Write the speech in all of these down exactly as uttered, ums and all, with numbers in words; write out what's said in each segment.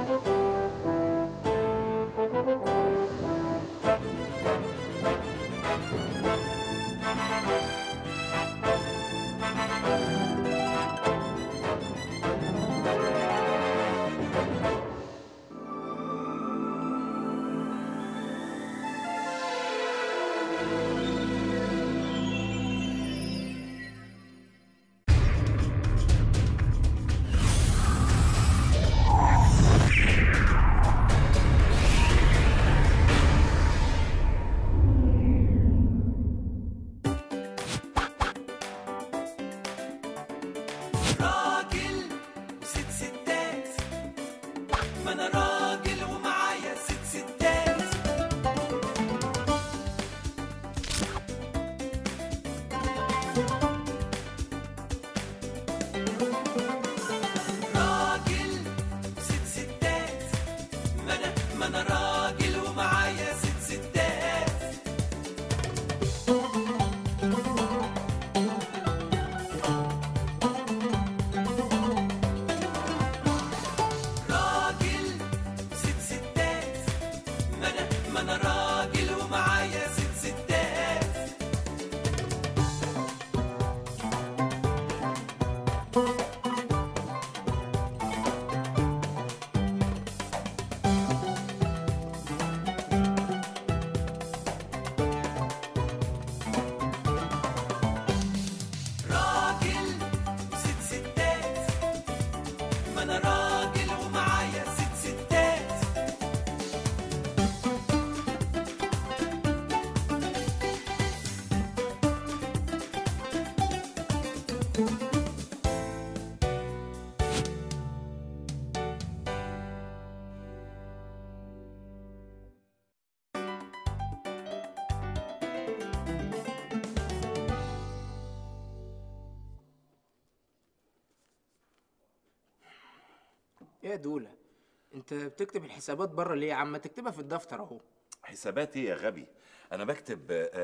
ايه يا دولة؟ انت بتكتب الحسابات بره ليه يا عم؟ ما تكتبها في الدفتر اهو. حسابات ايه يا غبي؟ انا بكتب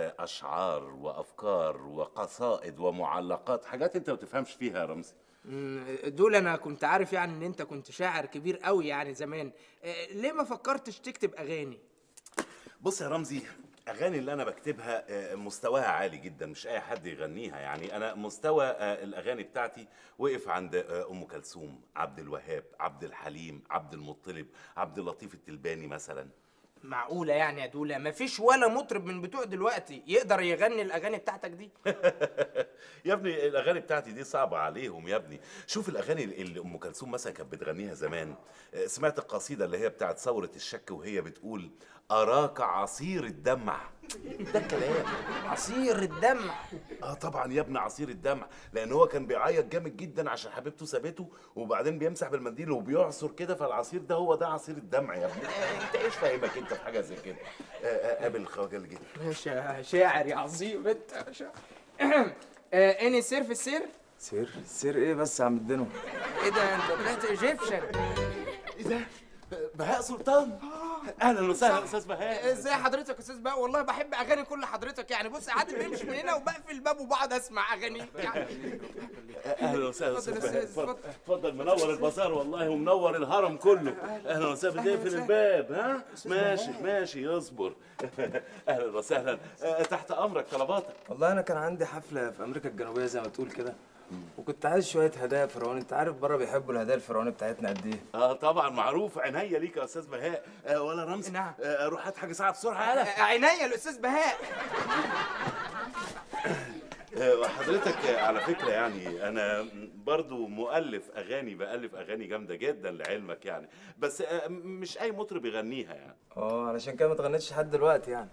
اشعار وافكار وقصائد ومعلقات، حاجات انت ما تفهمش فيها يا رمزي. دول انا كنت عارف يعني ان انت كنت شاعر كبير قوي يعني زمان، ليه ما فكرتش تكتب اغاني؟ بص يا رمزي، اغاني اللي انا بكتبها مستواها عالي جدا، مش اي حد يغنيها. يعني انا مستوى الاغاني بتاعتي وقف عند ام كلثوم، عبد الوهاب، عبد الحليم، عبد المطلب، عبد اللطيف التلباني مثلا. معقولة يعني يا دولة مفيش ولا مطرب من بتوع دلوقتي يقدر يغني الأغاني بتاعتك دي؟ يا ابني الأغاني بتاعتي دي صعبة عليهم يا ابني. شوف الأغاني اللي أم كلثوم مثلا كانت بتغنيها زمان. سمعت القصيدة اللي هي بتاعت ثورة الشك وهي بتقول أراك عصير الدمع. ده الكلام. عصير الدمع؟ اه طبعا يا ابني عصير الدمع، لان هو كان بيعيط جامد جدا عشان حبيبته سابته، وبعدين بيمسح بالمنديل وبيعصر كده، فالعصير ده هو ده عصير الدمع يا ابني. انت ايش فاهمك انت في حاجه زي كده؟ قابل الخواجه اللي جه. شاعر يا عظيم انت. اني سير في السير؟ سير؟ سير ايه بس يا عم الدنو؟ ايه ده انت طلعت ايجيبشن؟ ايه ده؟ بهاء سلطان. اهلا وسهلا استاذ بهاء. ازاي حضرتك يا استاذ بهاء؟ والله بحب اغاني كل حضرتك يعني. بص عادل بيمشي من هنا وبقفل الباب وبقعد اسمع اغاني يعني. اهلا وسهلا استاذ بهاء. اتفضل اتفضل، منور البازار والله ومنور الهرم كله. اهلا وسهلا. بتقفل الباب ها؟ ماشي ماشي اصبر. اهلا وسهلا، تحت امرك، طلباتك. والله انا كان عندي حفله في امريكا الجنوبيه زي ما تقول كده، وكنت عايز شويه هدايا فرعوني. انت عارف بره بيحبوا الهدايا الفرعوني بتاعتنا قد ايه؟ اه طبعا معروف، عينيا ليك يا استاذ بهاء. آه ولا رمزي؟ نعم. آه روح هات حاجه ساعه بسرعه. يلا عينيا الاستاذ بهاء. آه حضرتك آه على فكره يعني انا برضو مؤلف اغاني، بألف اغاني جامده جدا لعلمك يعني، بس آه مش اي مطرب يغنيها يعني. اه علشان كده ما اتغنتش لحد دلوقتي يعني.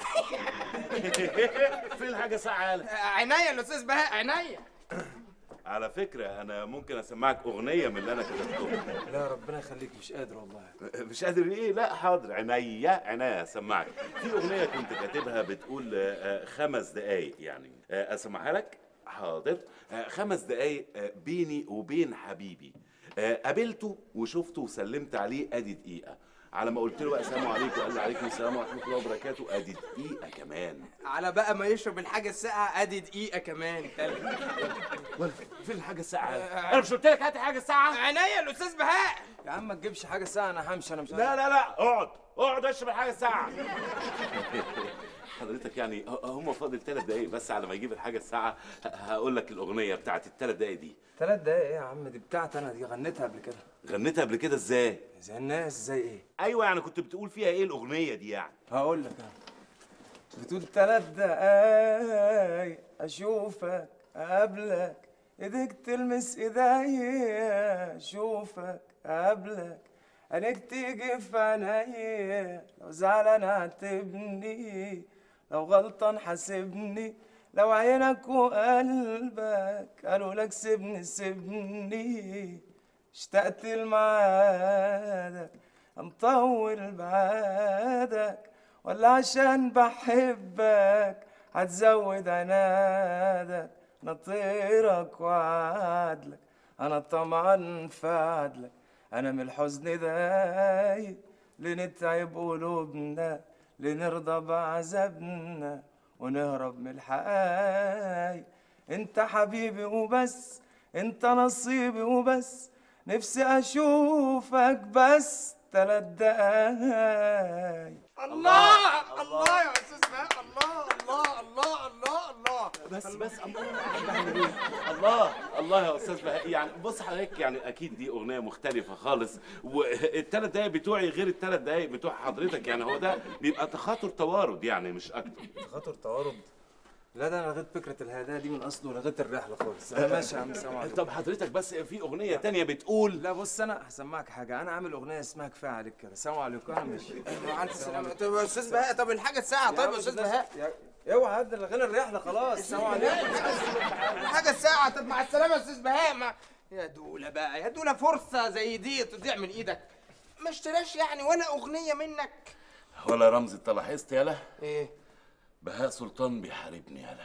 فين حاجه ساعه؟ يلا عينيا الاستاذ بهاء، عينيا. على فكرة أنا ممكن أسمعك أغنية من اللي أنا كتبتهم. لا ربنا يخليك، مش قادر والله. مش قادر إيه؟ لا حاضر، عينيا عينيا أسمعك. في أغنية كنت كاتبها بتقول خمس دقايق يعني، أسمعها لك؟ حاضر. خمس دقايق بيني وبين حبيبي، قابلته وشفته وسلمت عليه أدي دقيقة، على ما قلت له بقى السلام عليكم وقال لي عليكم السلام ورحمه الله وبركاته، ادي دقيقه كمان. على بقى ما يشرب الحاجه الساقعه ادي دقيقه كمان تلج. ولا فين الحاجه الساعه؟ انا مش قلت لك هات حاجه الساعه؟ عينيا الاستاذ بهاء. يا عم ما تجيبش حاجه ساعه، انا همشي، انا مش لا لا لا اقعد اقعد اشرب الحاجه الساعه. حضرتك يعني هم فاضل ثلاث دقايق بس على ما يجيب الحاجه الساعه. هقول لك الاغنيه بتاعت الثلاث دقايق دي. ثلاث دقايق ايه يا عم؟ دي بتاعتي انا، دي غنيتها قبل كده. غنيتها قبل كده ازاي؟ زي الناس زي ايه؟ ايوه يعني كنت بتقول فيها ايه الاغنيه دي يعني؟ هقول لك انا. بتقول ثلاث دقايق اشوفك قبلك، ايديك تلمس ايديا، اشوفك قبلك، عينيك تيجي في عينيا، لو زعلان عاتبني، لو غلطان حاسبني، لو عينك وقلبك قالوا لك سيبني سيبني، اشتقت لميعادك مطول بعادك، ولا عشان بحبك هتزود عنادك، انا طيرك وعدلك، انا طمعا في عدلك، انا من الحزن دايب، لنتعب قلوبنا، لنرضى بعذابنا ونهرب من الحقايق، انت حبيبي وبس، انت نصيبي وبس، نفسي اشوفك بس ثلاث دقايق. الله الله يا استاذ بهاء، الله الله الله الله الله. بس بس الله الله الله يا استاذ بهاء. يعني بص حضرتك، يعني اكيد دي اغنيه مختلفه خالص، والثلاث دقايق بتوعي غير الثلاث دقايق بتوع حضرتك، يعني هو ده بيبقى تخاطر توارد يعني مش اكتر. تخاطر توارد؟ لا ده انا لغيت فكره الهدايا دي من اصله ولغيت الرحله خالص. انا ماشي يا عم، سلام عليكم. طب حضرتك بس في اغنيه تانية بتقول. لا بص انا هسمعك حاجه، انا عامل اغنيه اسمها كفايه عليك كده. سلام عليكم، انا ماشي. مع الف سلامه. طب يا استاذ بهاء، طب الحاجه الساعه طيب يا استاذ بهاء. اوعى هد لغينا الرحله خلاص. السلام عليكم. الحاجه الساعه. طب مع السلامه يا استاذ بهاء. ما يا دوله بقى، يا دوله فرصه زي دي تضيع من ايدك، ما اشتراش يعني ولا اغنيه منك. ولا رمزي انت لاحظت يالا؟ ايه؟ بهاء سلطان بيحاربني يالا.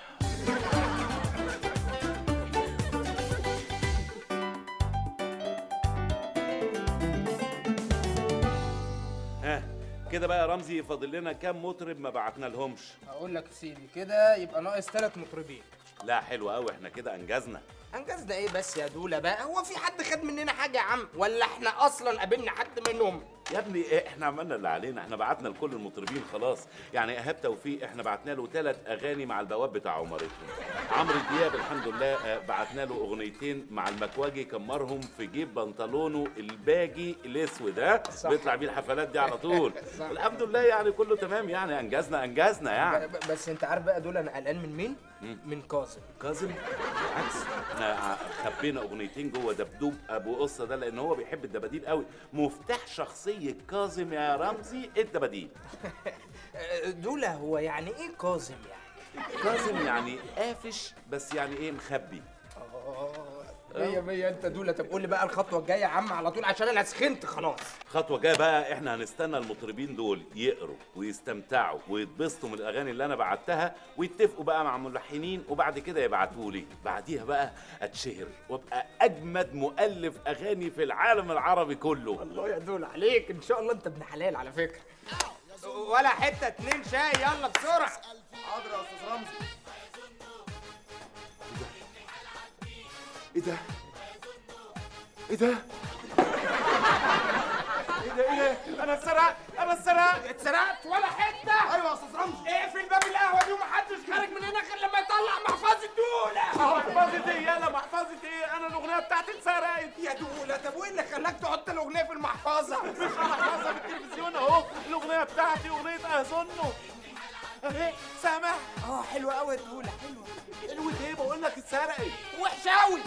ها كده بقى يا رمزي، فاضل لنا كام مطرب ما بعتنا لهمش؟ هقول لك يا سيدي، كده يبقى ناقص ثلاث مطربين. لا حلو قوي، احنا كده انجزنا. انجزنا ايه بس يا دوله بقى؟ هو في حد خد مننا حاجه يا عم؟ ولا احنا اصلا قابلنا حد منهم؟ يا ابني احنا عملنا اللي علينا، احنا بعتنا لكل المطربين خلاص. يعني ايهاب توفيق احنا بعتنا له ثلاث اغاني مع البواب بتاع عمارتنا. عمرو دياب الحمد لله بعتنا له اغنيتين مع المكواجي، كمرهم في جيب بنطلونه الباجي الاسود، ها بيطلع بيه الحفلات دي على طول. الحمد لله يعني كله تمام، يعني انجزنا انجزنا يعني. بس انت عارف بقى دول انا قلقان من مين؟ من كاظم. كاظم؟ بالعكس احنا خبينا اغنيتين جوه دبدوب ابو قصه ده، لان هو بيحب الدباديب قوي. مفتاح شخصيه كاظم يا رمزي الدباديب. دوله هو يعني ايه كاظم يعني؟ كاظم يعني قافش، بس يعني ايه مخبي. مية مية انت دوله. طب قول لي بقى الخطوه الجايه يا عم على طول، عشان انا سخنت خلاص. الخطوه الجايه بقى احنا هنستنى المطربين دول يقروا ويستمتعوا ويتبسطوا من الاغاني اللي انا بعتها، ويتفقوا بقى مع ملحنين، وبعد كده يبعتوا لي. بعديها بقى اتشهر وابقى اجمد مؤلف اغاني في العالم العربي كله. الله يا دوله عليك، ان شاء الله انت ابن حلال على فكره. ولا حته اتنين شاي، يلا بسرعه. حاضر يا استاذ رمزي. ايه ده؟ ايه ده؟ ايه ده؟ ايه ده؟ انا اتسرقت، انا اتسرقت. اتسرقت ولا حته؟ ايوه يا استاذ رمزي. اقفل باب القهوه دي ومحدش خارج من هنا غير لما يطلع محفظه دوله. محفظة ايه يالا؟ محفظة ايه؟ انا الاغنية بتاعتي اتسرقت. يا دوله، طب وايه اللي خلاك تحط الاغنيه في المحفظه؟ مش محفظة في التلفزيون اهو، الاغنية بتاعتي اغنية اظنه. اهي سامع؟ اه حلوه قوي يا دوله، حلوه. حلوة ايه؟ بقول لك اتسرقت. وحشه قوي.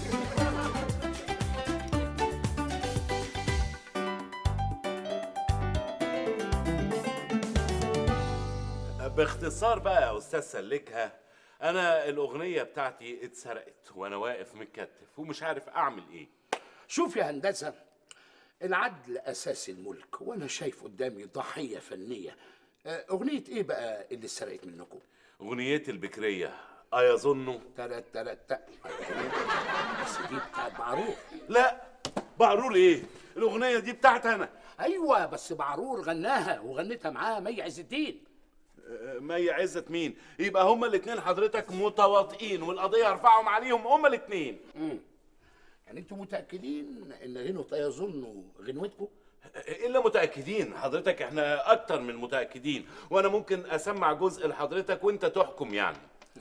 باختصار بقى يا استاذ سلكها، انا الاغنيه بتاعتي اتسرقت وانا واقف متكتف ومش عارف اعمل ايه. شوف يا هندسه، العدل اساس الملك، وانا شايف قدامي ضحيه فنيه. اغنيه ايه بقى اللي اتسرقت منكم؟ اغنيتي البكريه ايظنوا. تلات تلات تق بس دي بتاعت معروف. لا بعرول ايه؟ الاغنيه دي بتاعتي انا. ايوه بس بعرور غناها وغنتها معاه مي عز الدين. مي عزت مين؟ يبقى هما الاثنين حضرتك متواطئين والقضيه هرفعهم عليهم هما الاثنين. امم يعني انتوا متاكدين ان غنوه يظنوا غنوتكم؟ الا متاكدين حضرتك، احنا اكتر من متاكدين، وانا ممكن اسمع جزء لحضرتك وانت تحكم يعني.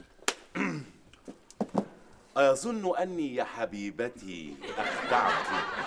أيظن أني يا حبيبتي أخدعت؟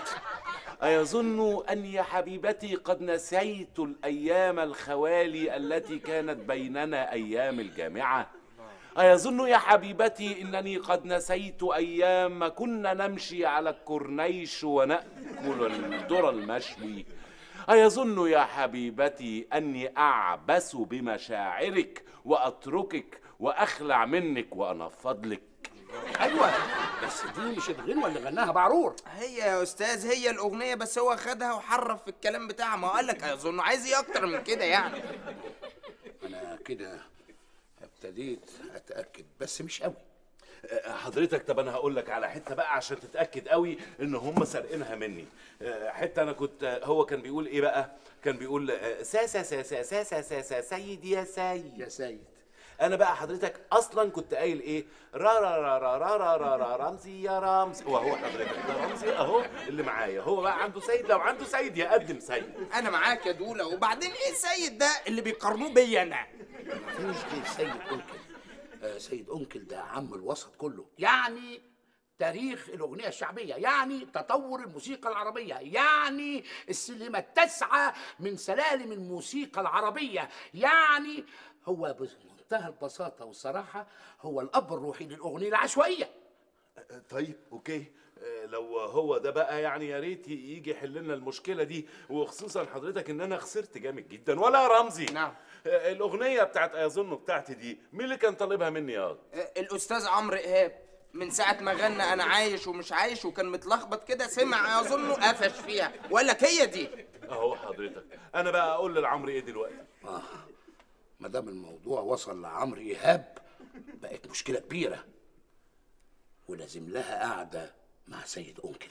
أيظن أني يا حبيبتي قد نسيت الأيام الخوالي التي كانت بيننا أيام الجامعة؟ أيظن يا حبيبتي أنني قد نسيت أيام ما كنا نمشي على الكورنيش ونأكل الذرة المشوي؟ أيظن يا حبيبتي أني أعبث بمشاعرك وأتركك وأخلع منك وأنفض لك؟ ايوه بس دي مش الغنوه اللي غناها بعرور. هي يا استاذ هي الاغنيه، بس هو خدها وحرف في الكلام بتاعها. ما قال لك اظن عايز ايه اكتر من كده يعني. انا كده ابتديت اتاكد بس مش قوي. حضرتك طب انا هقول لك على حته بقى عشان تتاكد قوي ان هم سارقينها مني. حته انا كنت، هو كان بيقول ايه بقى؟ كان بيقول سا سا سا سا سا سا سا سا سيد يا سيد يا سيد. انا بقى حضرتك اصلا كنت قايل ايه؟ را را را را را را را را رمزي يا رمزي، وهو حضرتك ده رمزي اهو اللي معايا، هو بقى عنده سيد، لو عنده سيد يقدم سيد. انا معاك يا دوله، وبعدين ايه سيد ده اللي بيقارنوه بيا انا؟ مفيش غير سيد انكل. آه سيد انكل ده عم الوسط كله، يعني تاريخ الاغنيه الشعبيه، يعني تطور الموسيقى العربيه، يعني السلمه التاسعه من سلالم الموسيقى العربيه، يعني هو بمنتهى البساطه والصراحه هو الاب الروحي للاغنيه العشوائيه. طيب اوكي، لو هو ده بقى يعني يا ريت يجي يحل لنا المشكله دي، وخصوصا حضرتك ان انا خسرت جامد جدا. ولا يا رمزي؟ نعم. الاغنيه بتاعت ايظن بتاعتي دي مين اللي كان طالبها مني يا الاستاذ عمرو ايهاب. من ساعه ما غنى انا عايش ومش عايش وكان متلخبط كده، سمع اظن قفش فيها وقال لك هي دي اهو. حضرتك انا بقى اقول للعمرو ايه دلوقتي؟ اه ما دام الموضوع وصل لعمرو ايهاب بقت مشكله كبيره ولازم لها قعده مع سيد انكل.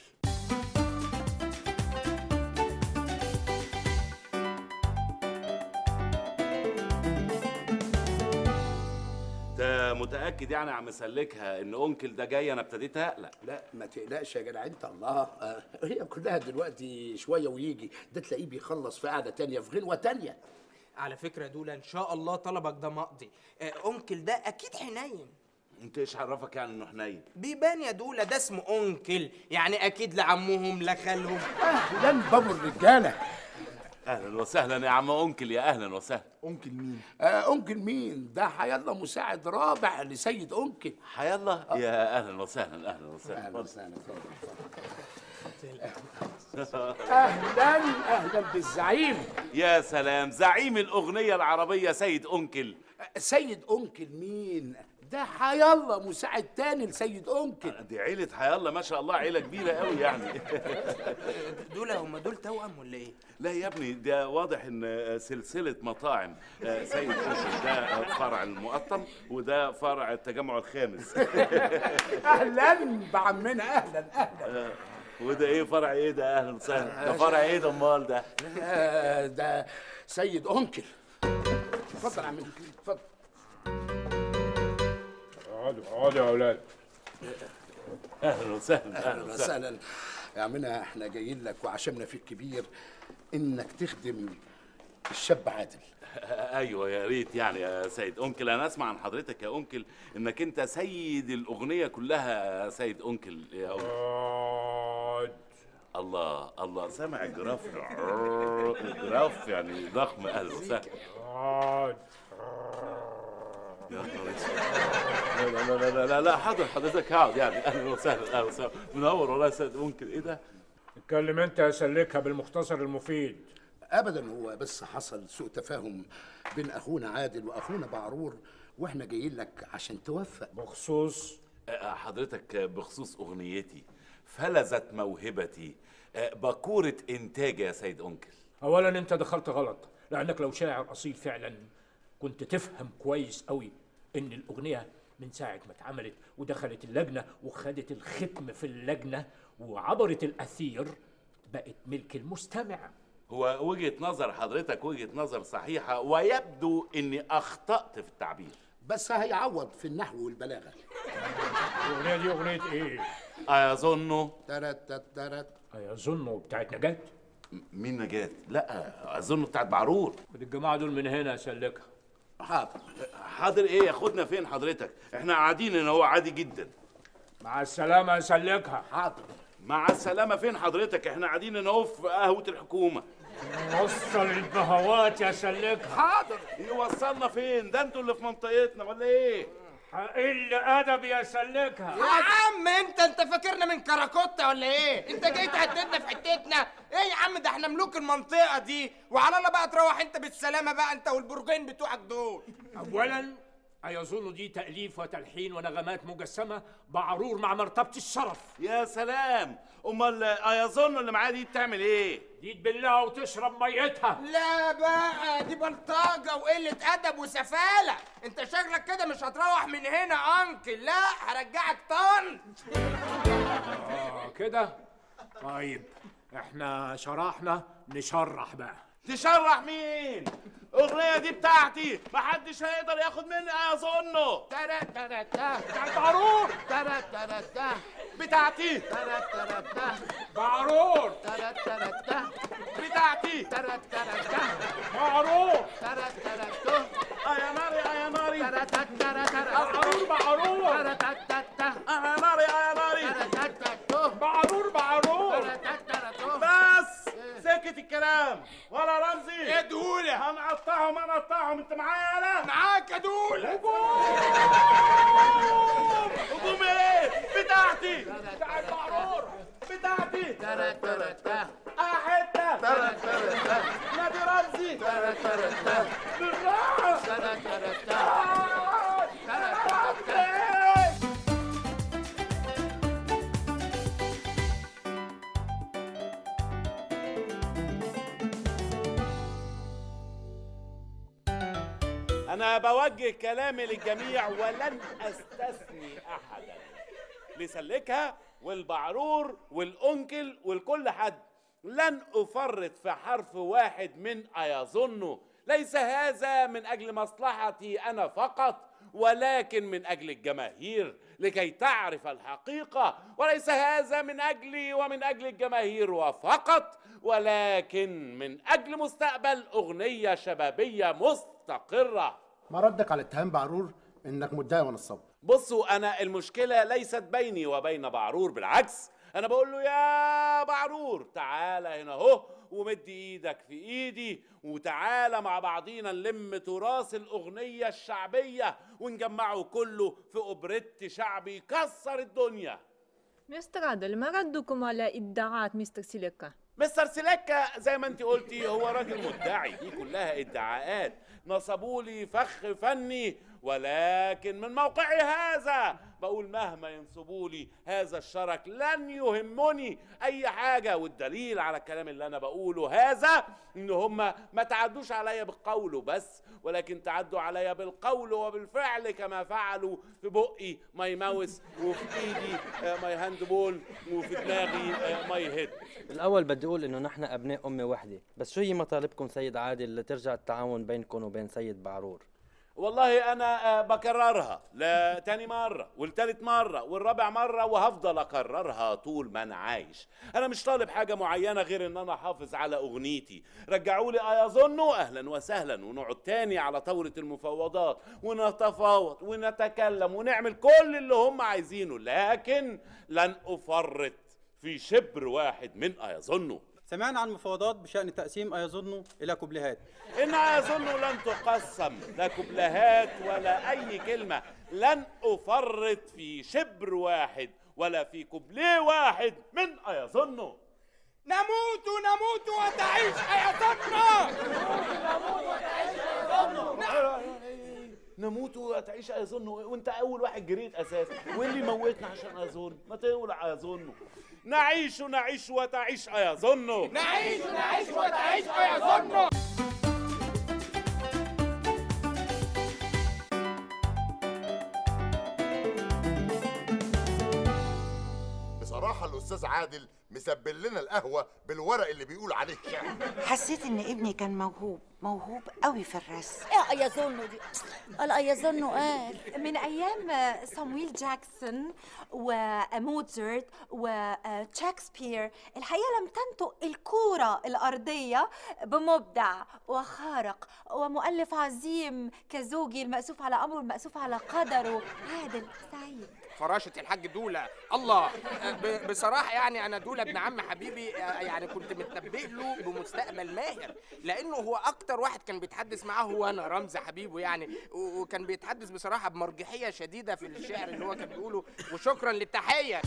ده متاكد يعني عم مسلكها ان انكل ده جاي؟ انا ابتديت اقلق. لا ما تقلقش يا جدع انت، الله. آه هي كلها دلوقتي شويه ويجي، ده تلاقيه بيخلص في قعده تانيه في غنوه تانيه. على فكره دوله ان شاء الله طلبك ده مقضي. آه انكل ده اكيد حنين. انت ايش عرفك يعني انه حنين؟ بيبان يا دوله، ده اسمه انكل، يعني اكيد لعمهم لخالهم. اهلا بابو الرجاله. اهلا وسهلا يا عم انكل، يا اهلا وسهلا. انكل مين؟ آه انكل مين؟ ده حيالله مساعد رابع لسيد انكل. حيالله؟ يا اهلا وسهلا. اهلا وسهلا. اهلا وسهلا. اهلا اهلا بالزعيم. يا سلام، زعيم الاغنيه العربيه سيد انكل. سيد انكل مين؟ ده حيالله مساعد تاني لسيد انكل. دي عيله حيالله ما شاء الله، عيله كبيره قوي يعني. دول هم دول توأم ولا ايه؟ لا يا ابني، ده واضح ان سلسله مطاعم سيد انكل، ده فرع المقطم وده فرع التجمع الخامس. اهلا بعمنا، اهلا اهلا. وده ايه فرع ايه ده؟ اهلا وسهلا. ده فرع ايه ده امال ده؟ ده سيد انكل. اتفضل يا عم، اتفضل. اقعدوا اقعدوا يا اولاد. اهلا وسهلا. اهلا وسهلا يا عمنا، احنا جايين لك وعشمنا فيك كبير انك تخدم الشاب عادل. ايوه يا ريت يعني يا سيد انكل. انا اسمع عن حضرتك يا انكل انك انت سيد الاغنيه كلها يا سيد انكل يا انكل. اقعد. الله الله، سامع الجراف؟ الجراف يعني ضخم. اهلا وسهلا. اقعد. يا نهار اسود. لا لا لا لا لا حاضر حضرتك هقعد يعني. اهلا وسهلا. اهلا وسهلا. منور والله يا سيد انكل. ايه ده؟ اتكلم انت يا سلكها بالمختصر المفيد. ابدا، هو بس حصل سوء تفاهم بين اخونا عادل واخونا بعرور، واحنا جايين لك عشان توفق. بخصوص حضرتك بخصوص اغنيتي فلذت موهبتي بكورة انتاجي يا سيد انكل. اولا انت دخلت غلط، لانك لو شاعر اصيل فعلا كنت تفهم كويس قوي ان الاغنيه من ساعه ما اتعملت ودخلت اللجنه وخدت الختم في اللجنه وعبرت الاثير بقت ملك المستمع. هو وجهة نظر حضرتك وجهة نظر صحيحة، ويبدو اني اخطأت في التعبير. بس هيعوض في النحو والبلاغه. الاغنيه دي اغنيه ايه؟ ايظن. ترت ترت. ايظن بتاعت نجاة. مين نجاة؟ لا اظن بتاعت بعرور. خد الجماعه دول من هنا سلكها. حاضر. حاضر ايه؟ ياخدنا فين حضرتك؟ احنا قاعدين هنا، هو عادي جدا. مع السلامه سلكها. حاضر. مع السلامة فين حضرتك؟ احنا قاعدين هنا اهو في قهوة الحكومة. وصل البهوات يا سلكها. حاضر. يوصلنا فين؟ ده انتوا اللي في منطقتنا ولا ايه؟ حقل ادب يا سلكها. يا عم انت انت فاكرنا من كراكوتا ولا ايه؟ انت جاي تهددنا في حتتنا؟ ايه يا عم، ده احنا ملوك المنطقة دي، وعلى الله بقى تروح انت بالسلامة بقى انت والبرجين بتوعك دول. اولا أيظن دي تأليف وتلحين ونغمات مجسمة بعرور مع مرتبة الشرف. يا سلام، امال ايظن اللي معايا دي بتعمل ايه؟ دي تبلها وتشرب ميتها. لا بقى دي بلطجة وقلة أدب وسفالة، أنت شكلك كده مش هتروح من هنا أنكل، لا هرجعك طن. آه كده؟ طيب احنا شرحنا نشرح بقى. تشرح مين؟ الأغنية دي بتاعتي، محدش هيقدر ياخد مني أيظنه. ترت ترت. بتاعت بعرور. ترت ترت. بتاعتي. ترت ترت. بعرور. ترت ترت. بتاعتي. ترت ترت. بعرور. ترت ترت. آه يا ناري آه يا ناري. ترت ترت. بعرور بعرور. ترت ترت. آه يا ناري آه يا ناري. ترت ترت. بعرور بعرور. ترت ترت. بس سكت الكلام ولا رمزي. يا دولة هنقطعهم هنقطعهم، أنت معايا أنا؟ معاك يا دولة. هجوم إيه؟ بتاعتي. بتاعت بعرور. بتاعتي. ترت ترت. آه حتة. ترت ترت. نادي رمزي. ترت ترت. بالراحة. ترت ترت. أنا بوجه كلامي للجميع ولن أستثني أحدا، لسلكها والبعرور والأنكل والكل حد. لن أفرط في حرف واحد من أيظن. ليس هذا من أجل مصلحتي أنا فقط، ولكن من أجل الجماهير لكي تعرف الحقيقة. وليس هذا من أجلي ومن أجل الجماهير وفقط، ولكن من أجل مستقبل أغنية شبابية مستقرة. ما ردك على اتهام بعرور انك مدعي ونصاب؟ بصوا، أنا المشكلة ليست بيني وبين بعرور، بالعكس أنا بقول له يا بعرور تعالى هنا أهو ومد إيدك في إيدي، وتعالى مع بعضينا نلم تراث الأغنية الشعبية ونجمعه كله في أوبريت شعبي يكسر الدنيا. مستر عادل، ما ردكم على ادعاءات مستر سيليكا؟ مستر سيليكا زي ما انت قلتي هو راجل مدعي، دي كلها ادعاءات. نصبوا لي فخ فني، ولكن من موقعي هذا بقول مهما ينصبوا لي هذا الشرك لن يهمني اي حاجه. والدليل على الكلام اللي انا بقوله هذا ان هم ما تعدوش عليا بالقول بس، ولكن تعدوا عليا بالقول وبالفعل، كما فعلوا في بقي ماي ماوس، وفي ايدي ماي هاند بول، وفي دماغي ماي هيد. الأول بدي أقول إنه نحن أبناء أمة وحدة، بس شو هي مطالبكم سيد عادل لترجع التعاون بينكم وبين سيد بعرور؟ والله أنا بكررها لتاني مرة والتالت مرة والرابع مرة، وهفضل أكررها طول ما أنا عايش. أنا مش طالب حاجة معينة غير إن أنا أحافظ على أغنيتي. رجعوا لي أيظن أهلا وسهلا، ونقعد تاني على طاولة المفاوضات ونتفاوض ونتكلم ونعمل كل اللي هم عايزينه، لكن لن أفرط في شبر واحد من أيظن. سمعنا عن مفاوضات بشأن تقسيم أيظن إلى كوبليهات. إن أيظن لن تقسم لا كوبليهات ولا أي كلمة. لن أفرط في شبر واحد ولا في كوبليه واحد من أيظن. نموت نموت وتعيش أيظن. نموت وتعيش أيظن، وأنت أول واحد جريت أساسا، واللي موتنا عشان أيظن؟ ما تقول أيظن. نعيش نعيش وتعيش أيظن. نعيش نعيش وتعيش أيظن. بصراحة الأستاذ عادل مسبل لنا القهوه بالورق اللي بيقول عليه الشعر. حسيت ان ابني كان موهوب موهوب قوي في الرسم. ايه ايظنه دي؟ قال ايظنه قال من ايام صامويل جاكسون وموتزارت وشكسبير الحقيقه لم تنطق الكوره الارضيه بمبدع وخارق ومؤلف عظيم كزوجي المأسوف على امره المأسوف على قدره عادل سعيد. فراشة الحاج دولة. الله، ب- بصراحة يعني أنا دولة ابن عم حبيبي، يعني كنت متنبه له بمستقبل ماهر، لأنه هو أكتر واحد كان بيتحدث معاه هو أنا رمزي حبيبه يعني، و- وكان بيتحدث بصراحة بمرجحية شديدة في الشعر اللي هو كان بيقوله، وشكرا للتحية.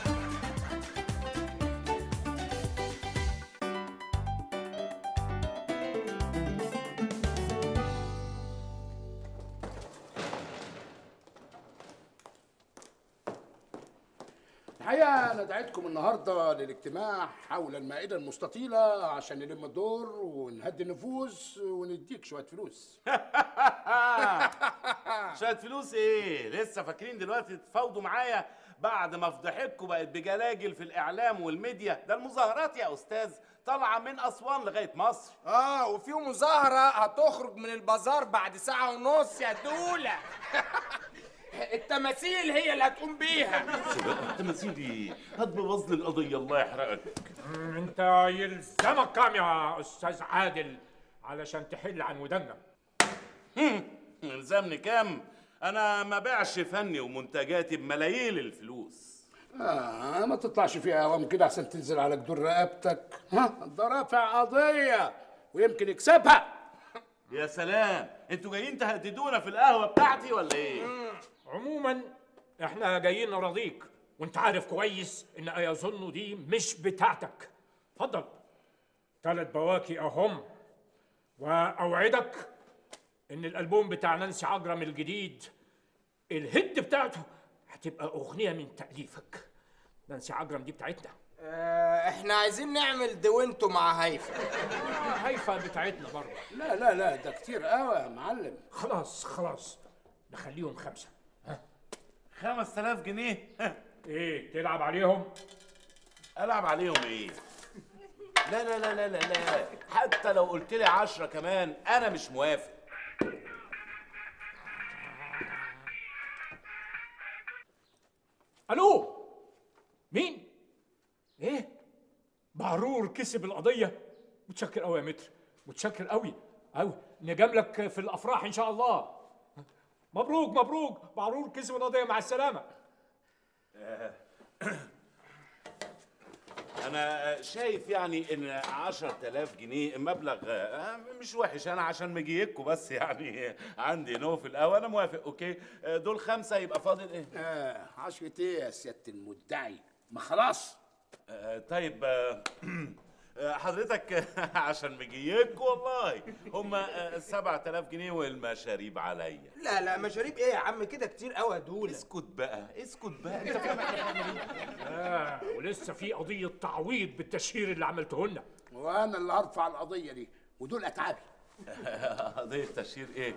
الحقيقة أنا دعيتكم النهاردة للاجتماع حول المائدة المستطيلة عشان نلم الدور ونهدي النفوس ونديك شوية فلوس. شوية فلوس ايه؟ لسه فاكرين دلوقتي تتفاوضوا معايا بعد ما فضحتكم بقت بجلاجل في الإعلام والميديا؟ ده المظاهرات يا أستاذ طالعة من أسوان لغاية مصر. آه، وفي مظاهرة هتخرج من البازار بعد ساعة ونص يا دولة. التماثيل هي اللي هتقوم بيها. التماثيل دي هتبوظ لي القضية، الله يحرقك. انت يلزمك كام يا استاذ عادل علشان تحل عن ودنا؟ يلزمني كام؟ أنا ما بيعش فني ومنتجاتي بملايين الفلوس. آه ما تطلعش فيها أوام كده أحسن تنزل على جدور رقبتك. ها ده رافع قضية ويمكن يكسبها. يا سلام، انتوا جايين تهددونا في القهوة بتاعتي ولا ايه؟ عموما احنا جايين نراضيك، وانت عارف كويس ان ايظنه دي مش بتاعتك. اتفضل، ثلاث بواكي اهم، واوعدك ان الالبوم بتاع نانسي عجرم الجديد الهيد بتاعته هتبقى اغنيه من تاليفك. نانسي عجرم دي بتاعتنا. آه، احنا عايزين نعمل دوينتو مع هيفا. آه، هيفا بتاعتنا برضه. لا لا لا ده كتير قوي يا معلم. خلاص خلاص نخليهم خمسه. ها خمس تلاف جنيه؟ ايه تلعب عليهم؟ ألعب عليهم ايه؟ لا لا لا لا لا لا، حتى لو قلت لي عشرة كمان أنا مش موافق. الو، مين؟ ايه؟ بعرور كسب القضيه؟ متشكر قوي يا متر، متشكر قوي قوي. نجاملك في الافراح ان شاء الله. مبروك مبروك، بعرور كسب القضيه، مع السلامه. أنا شايف يعني إن عشرة آلاف جنيه مبلغ مش وحش، أنا عشان مجيكوا بس يعني عندي نو في القهوة. أنا موافق، أوكي. دول خمسة، يبقى فاضل إيه؟ آه عشرة إيه يا سيادة المدعي؟ ما خلاص. آه طيب، آه حضرتك عشان مجيك والله هم سبعة آلاف جنيه والمشاريب عليا. لا لا مشاريب ايه يا عم، كده كتير قوي يا دولة. اسكت بقى اسكت بقى، انت فاهم احنا بنعمل ايه؟ اه ولسه في قضيه تعويض بالتشهير اللي عملته لنا. وانا اللي هرفع القضيه دي ودول اتعابي. قضيه تشهير ايه؟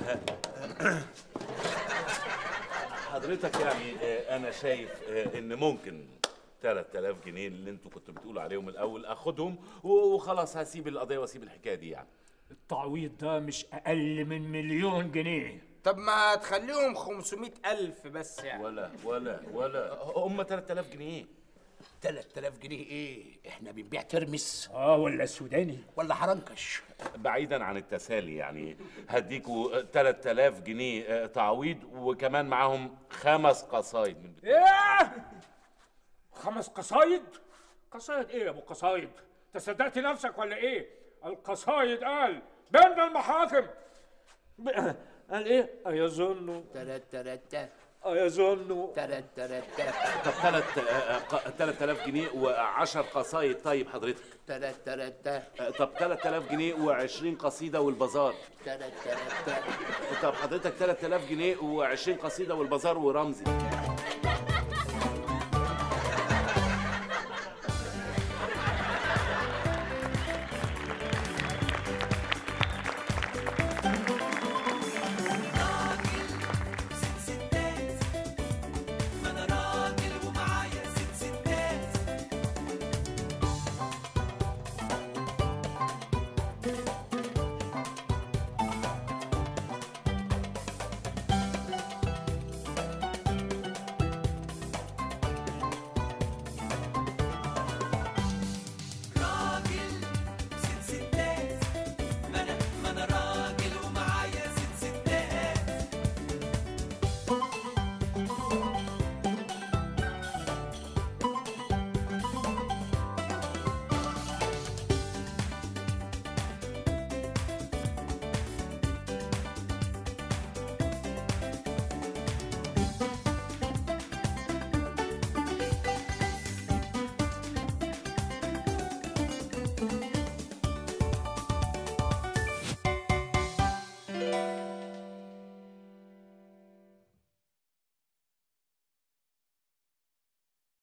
حضرتك يعني انا شايف ان ممكن ثلاثة آلاف جنيه اللي انتوا كنتوا بتقولوا عليهم الاول اخدهم وخلاص، هسيب القضيه واسيب الحكايه دي. يعني التعويض ده مش اقل من مليون جنيه. طب ما تخليهم خمسمائة ألف بس يعني. ولا ولا ولا هم ثلاثة آلاف جنيه. ثلاثة آلاف جنيه ايه؟ احنا بنبيع ترمس؟ اه ولا سوداني ولا حرنكش؟ بعيدا عن التسالي يعني هديكوا ثلاثة آلاف جنيه تعويض وكمان معاهم خمس قصايد من بتاع. ايه؟ خمس قصايد؟ قصايد ايه يا ابو قصايد؟ انت صدقت نفسك ولا ايه؟ القصايد قال بين المحاكم. قال ايه؟ ايظنوا تلات تلات ايظنوا تلات تلات طب ثلاث ثلاثة آلاف جنيه وعشر قصايد. طيب حضرتك تلات تلات طب ثلاثة آلاف جنيه وعشرين قصيدة والبازار. تلات تلات طب حضرتك ثلاثة آلاف جنيه وعشرين قصيدة والبازار ورمزي.